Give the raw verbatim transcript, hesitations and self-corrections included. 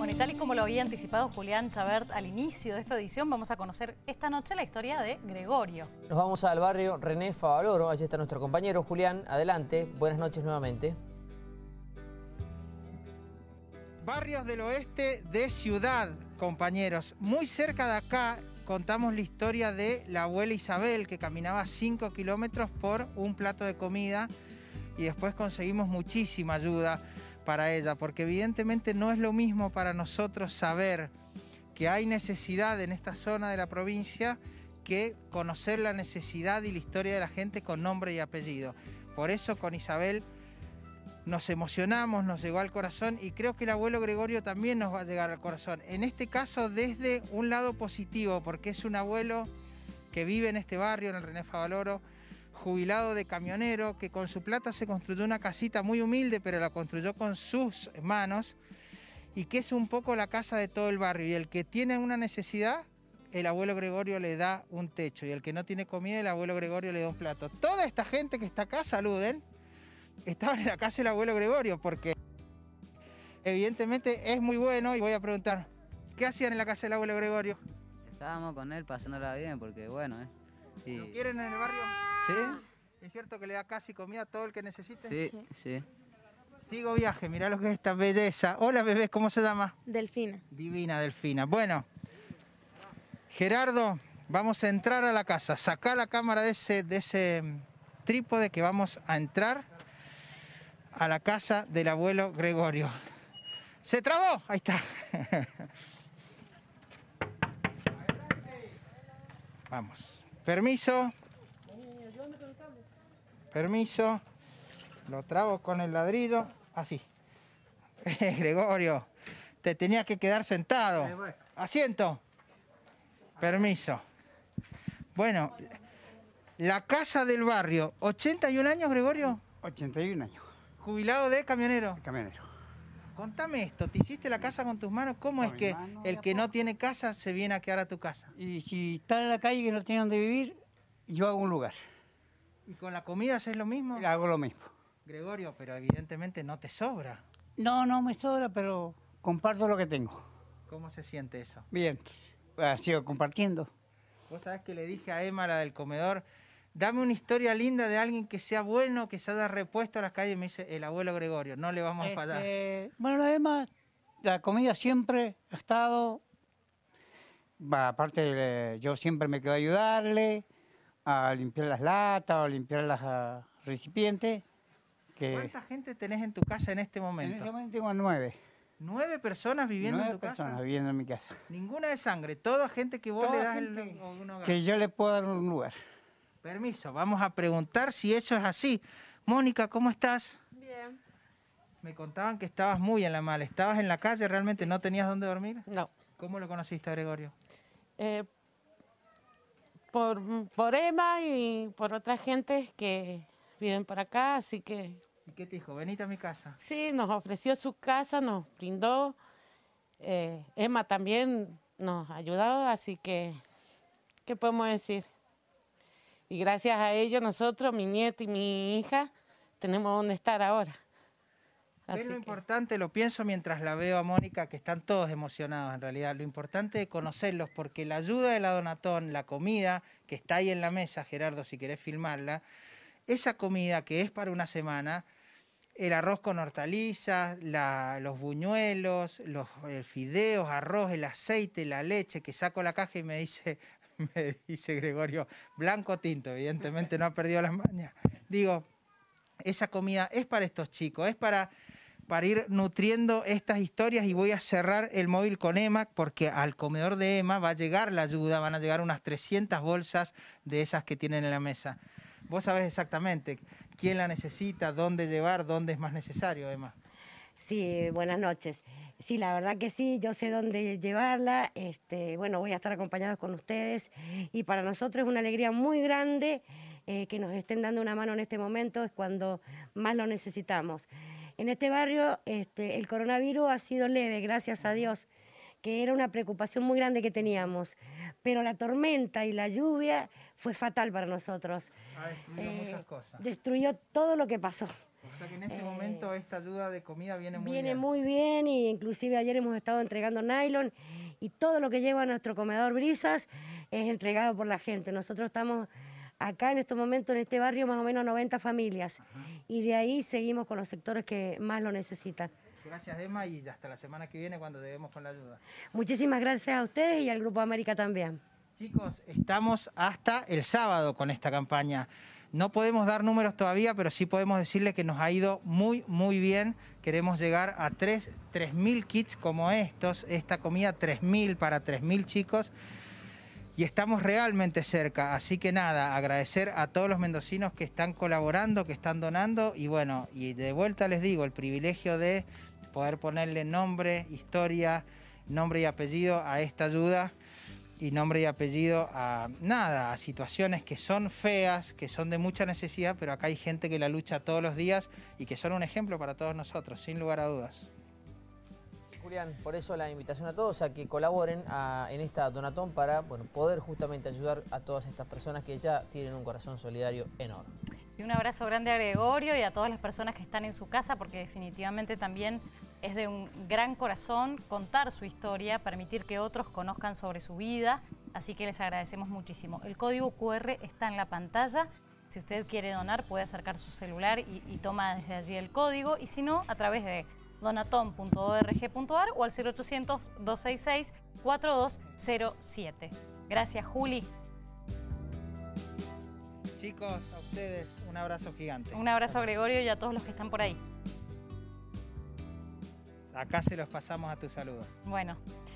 Bueno, y tal y como lo había anticipado Julián Chabert al inicio de esta edición, vamos a conocer esta noche la historia de Gregorio. Nos vamos al barrio René Favaloro, allí está nuestro compañero Julián. Adelante, buenas noches nuevamente. Barrios del oeste de Ciudad, compañeros. Muy cerca de acá contamos la historia de la abuela Isabel, que caminaba cinco kilómetros por un plato de comida y después conseguimos muchísima ayuda para ella, porque evidentemente no es lo mismo para nosotros saber que hay necesidad en esta zona de la provincia que conocer la necesidad y la historia de la gente con nombre y apellido. Por eso con Isabel nos emocionamos, nos llegó al corazón y creo que el abuelo Gregorio también nos va a llegar al corazón. En este caso desde un lado positivo, porque es un abuelo que vive en este barrio, en el René Favaloro, jubilado de camionero, que con su plata se construyó una casita muy humilde, pero la construyó con sus manos, y que es un poco la casa de todo el barrio. Y el que tiene una necesidad, el abuelo Gregorio le da un techo, y el que no tiene comida, el abuelo Gregorio le da un plato. Toda esta gente que está acá, saluden, estaban en la casa del abuelo Gregorio, porque evidentemente es muy bueno, y voy a preguntar, ¿qué hacían en la casa del abuelo Gregorio? Estábamos con él pasándola bien, porque bueno, ¿eh? Y... ¿Lo quieren en el barrio? ¿Sí? ¿Es cierto que le da casi comida a todo el que necesite? Sí, sí. Sigo viaje, mirá lo que es esta belleza. Hola bebé, ¿cómo se llama? Delfina. Divina Delfina. Bueno, Gerardo, vamos a entrar a la casa. Sacá la cámara de ese, de ese trípode que vamos a entrar a la casa del abuelo Gregorio. ¡Se trabó! Ahí está. Vamos. Permiso. Permiso. Lo trabo con el ladrillo. Así. Gregorio, te tenías que quedar sentado. Asiento. Permiso. Bueno, la casa del barrio. ¿ochenta y un años, Gregorio? ochenta y un años. ¿Jubilado de camionero? Camionero. Contame esto, ¿te hiciste la casa con tus manos? ¿Cómo Con es mi que mano, el de a que no poco. tiene casa se viene a quedar a tu casa? Y si está en la calle que no tiene donde vivir, yo hago un lugar. ¿Y con la comida haces lo mismo? Hago lo mismo. Gregorio, pero evidentemente no te sobra. No, no me sobra, pero comparto lo que tengo. ¿Cómo se siente eso? Bien, ah, sigo compartiendo. Vos sabés que le dije a Emma, la del comedor, dame una historia linda de alguien que sea bueno, que se haya repuesto a las calles. Y me dice, el abuelo Gregorio, no le vamos a fallar. Este, bueno, además, la comida siempre ha estado... Va, aparte, de- yo siempre me quedo a ayudarle a limpiar las latas o a limpiar los recipientes. Que ¿Cuánta gente tenés en tu casa en este en momento? este momento tengo nueve. ¿Nueve personas viviendo nueve en tu personas casa? viviendo en mi casa. Ninguna de sangre, toda gente que vos Toda le das el, gente un hogar. Que yo le puedo dar un lugar. Permiso, vamos a preguntar si eso es así. Mónica, ¿cómo estás? Bien. Me contaban que estabas muy en la mala. ¿Estabas en la calle realmente? ¿No tenías dónde dormir? No. ¿Cómo lo conociste a Gregorio? Eh, por, por Emma y por otras gentes que viven por acá, así que ¿Y qué te dijo? Venite a mi casa. sí, nos ofreció su casa, nos brindó. Eh, Emma también nos ayudó, así que, ¿qué podemos decir? Y gracias a ellos nosotros, mi nieto y mi hija, tenemos donde estar ahora. Es Así lo que- importante, lo pienso mientras la veo a Mónica, que están todos emocionados en realidad. Lo importante es conocerlos, porque la ayuda de la Donatón, la comida que está ahí en la mesa, Gerardo, si querés filmarla, esa comida que es para una semana, el arroz con hortalizas, la- los buñuelos, los eh, fideos, arroz, el aceite, la leche, que saco la caja y me dice, me dice Gregorio, blanco o tinto, evidentemente no ha perdido las mañas. Digo, esa comida es para estos chicos, es para, para ir nutriendo estas historias, y voy a cerrar el móvil con Emma, porque al comedor de Emma va a llegar la ayuda, van a llegar unas trescientas bolsas de esas que tienen en la mesa. Vos sabés exactamente quién la necesita, dónde llevar, dónde es más necesario, Emma. Sí, buenas noches. Sí, la verdad que sí, yo sé dónde llevarla. Este, bueno, voy a estar acompañados con ustedes y para nosotros es una alegría muy grande eh, que nos estén dando una mano en este momento, es cuando más lo necesitamos. En este barrio este, el coronavirus ha sido leve, gracias a Dios, que era una preocupación muy grande que teníamos, pero la tormenta y la lluvia fue fatal para nosotros. Ha destruido Eh, muchas cosas. Destruyó todo lo que pasó. O sea que en este Eh, momento esta ayuda de comida viene muy Viene bien. muy bien y inclusive ayer hemos estado entregando nylon y todo lo que lleva a nuestro comedor Brisas es entregado por la gente. Nosotros estamos acá en estos momentos en este barrio más o menos noventa familias. Ajá. Y de ahí seguimos con los sectores que más lo necesitan. Gracias, Emma, y hasta la semana que viene cuando lleguemos con la ayuda. Muchísimas gracias a ustedes y al Grupo América también. Chicos, estamos hasta el sábado con esta campaña. No podemos dar números todavía, pero sí podemos decirle que nos ha ido muy, muy bien. Queremos llegar a tres mil kits como estos, esta comida tres mil para tres mil chicos. Y estamos realmente cerca, así que nada, agradecer a todos los mendocinos que están colaborando, que están donando. Y bueno, y de vuelta les digo, el privilegio de poder ponerle nombre, historia, nombre y apellido a esta ayuda. Y nombre y apellido a nada, a situaciones que son feas, que son de mucha necesidad, pero acá hay gente que la lucha todos los días y que son un ejemplo para todos nosotros, sin lugar a dudas. Julián, por eso la invitación a todos a que colaboren a, en esta Donatón para bueno, poder justamente ayudar a todas estas personas que ya tienen un corazón solidario enorme. Y un abrazo grande a Gregorio y a todas las personas que están en su casa, porque definitivamente también es de un gran corazón contar su historia, permitir que otros conozcan sobre su vida, así que les agradecemos muchísimo. El código cu erre está en la pantalla. Si usted quiere donar, puede acercar su celular y, y toma desde allí el código, y si no, a través de donaton punto org punto ar o al cero ochocientos, dos seis seis, cuatro dos cero siete. Gracias, Juli. Chicos, a ustedes un abrazo gigante. Un abrazo a Gregorio y a todos los que están por ahí. Acá se los pasamos a tu saludo. Bueno.